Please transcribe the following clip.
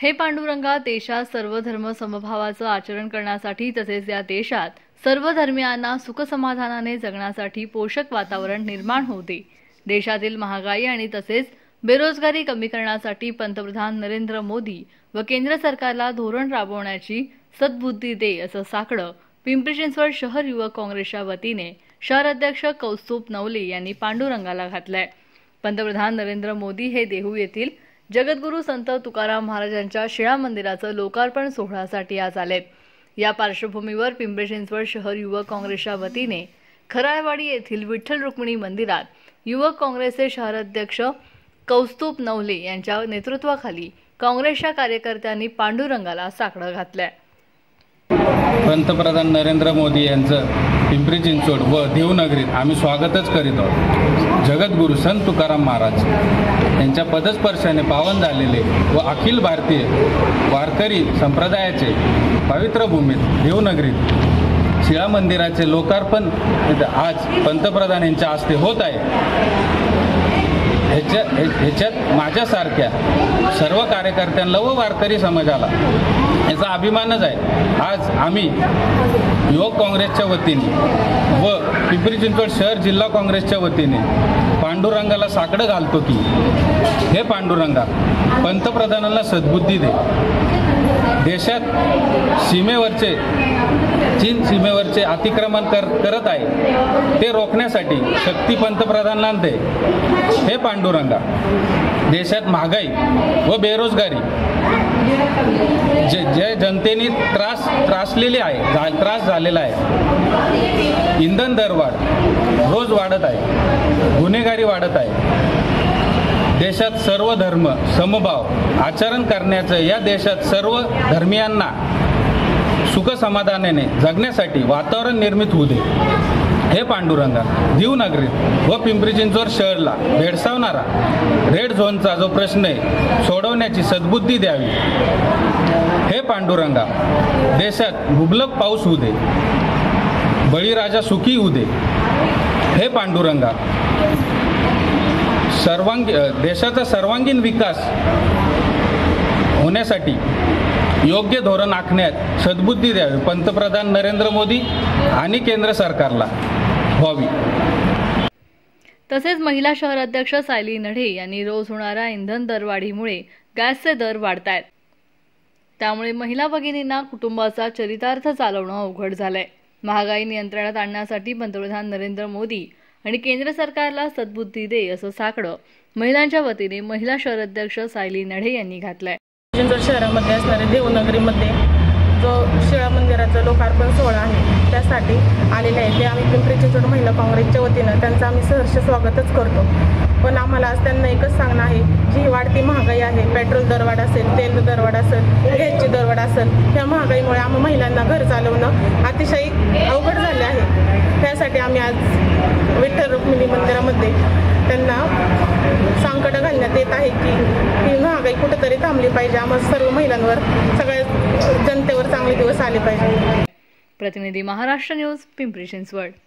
हे पांडुरंगा देशात सर्व धर्म समभावाचं आचरण करण्यासाठी तसेच या देशात सर्व धर्मियांना सुखसमाधानाने जगण्यासाठी पोषक वातावरण निर्माण होते। देशातील महागाई आणि तसेच बेरोजगारी कमी करण्यासाठी पंतप्रधान नरेंद्र मोदी व केंद्र सरकारला धोरण राबवण्याची सद्बुद्धी दे असं साकडं पिंपरी चिंचवड शहर युवक काँग्रेसच्या वतीने शहर अध्यक्ष कौस्तुभ नवले यांनी पांडुरंगाला घातलंय। पंतप्रधान नरेंद्र मोदी हे देहू येथील जगद्गुरू संत तुकाराम महाराजांच्या शिळा मंदिराचं लोकार्पण सोहळ्यासाठी आज आलेत। या पार्श्वभूमीवर पिंपरी चिंचवड शहर युवक काँग्रेसच्या वतीने खराळवाडी येथील विठ्ठल रुक्मिणी मंदिरात युवक काँग्रेसचे शहर अध्यक्ष कौस्तुभ नवले यांच्या नेतृत्वाखाली काँग्रेसच्या कार्यकर्त्यांनी पांडुरंगाला साकडं घातलंय। पंतप्रधान नरेंद्र मोदी यांचं पिंपरी चिंचवड व देवनगरीत आम्ही स्वागतच करीत आहोत। जगद्गुरू संत तुकाराम महाराज यांच्या पदस्पर्शाने पावन झालेले व अखिल भारतीय वारकरी संप्रदायाचे पवित्र भूमीत देवनगरीत शिळा मंदिराचे लोकार्पण आज पंतप्रधान यांच्या हस्ते होत आहे। ह्याच्यात माझ्यासारख्या सर्व कार्यकर्त्यांना व वारकरी समाजाला याचा अभिमानच आहे। आज आम्ही युवक काँग्रेसच्या वतीने व पिंपरी चिंचवड शहर जिल्हा काँग्रेसच्या वतीने पांडुरंगाला साकडं घालतो की हे पांडुरंगा पंतप्रधानांना सद्बुद्धी दे। देशात चीन सीमेवरचे अतिक्रमण करत आहे ते रोखण्यासाठी शक्ती पंतप्रधानांना दे। हे पांडुरंगा देशात महागाई व बेरोजगारी जे जनतेने त्रास झालेला आहे, इंधन दरवाढ रोज वाढत आहे, गुन्हेगारी वाढत आहे। देशात सर्व धर्म समभाव आचरण करण्याचं या देशात सर्व धर्मियांना सुख समाधानाने जगण्यासाठी वातावरण निर्मित होऊ दे। हे पांडुरंगा देवनगरीत व पिंपरी चिंचवड शहरला भेडसावणारा रेड झोनचा जो प्रश्न आहे सोडवण्याची सद्बुद्धी द्यावी। हे पांडुरंगा देशात मुबलक पाऊस होऊ दे, बळीराजा सुखी होऊ दे। हे पांडुरंगा देशाचा सर्वांगीण विकास होण्यासाठी योग्य धोरण आखण्यात सद्बुद्धी द्यावी पंतप्रधान नरेंद्र मोदी आणि केंद्र सरकारला व्हावी। तसेच महिला शहर अध्यक्ष सायली नढे यांनी रोज होणाऱ्या इंधन दरवाढीमुळे गॅसचे दर वाढतायत, त्यामुळे महिला भगिनींना कुटुंबाचा चरितार्थ चालवणं अवघड झालंय। महागाई नियंत्रणात आणण्यासाठी पंतप्रधान नरेंद्र मोदी आणि केंद्र सरकारला सद्बुद्धी दे असं साकडं महिलांच्या वतीने महिला शहर अध्यक्ष सायली नढे यांनी घातलंय। चिंचवड शहरामध्ये असणारे देवनगरीमध्ये जो शिळा मंदिराचा लोकार्पण सोहळा आहे त्यासाठी आलेले आहे ते आम्ही पिंपरी चिंचवड महिला काँग्रेसच्या वतीनं त्यांचं आम्ही सहर्ष स्वागतच करतो। पण आम्हाला आज त्यांना एकच सांगणं आहे, जी वाढती महागाई आहे, पेट्रोल दरवाढ असेल, तेल दरवाढ असेल, गॅसची दरवाढ असेल, ह्या महागाईमुळे आम्ही महिलांना घर चालवणं अतिशय अवघड झाले आहे। त्यासाठी आम्ही आज विठ्ठल रुक्मिणी मंदिरामध्ये त्यांना सांकटं घालण्यात येत आहे की ही महागाई कुठेतरी थांबली पाहिजे, आम्हाला सर्व महिलांवर सगळ्या जनतेवर चांगले दिवस आले पाहिजे। प्रतिनिधी महाराष्ट्र न्यूज पिंपरी चिंचवड।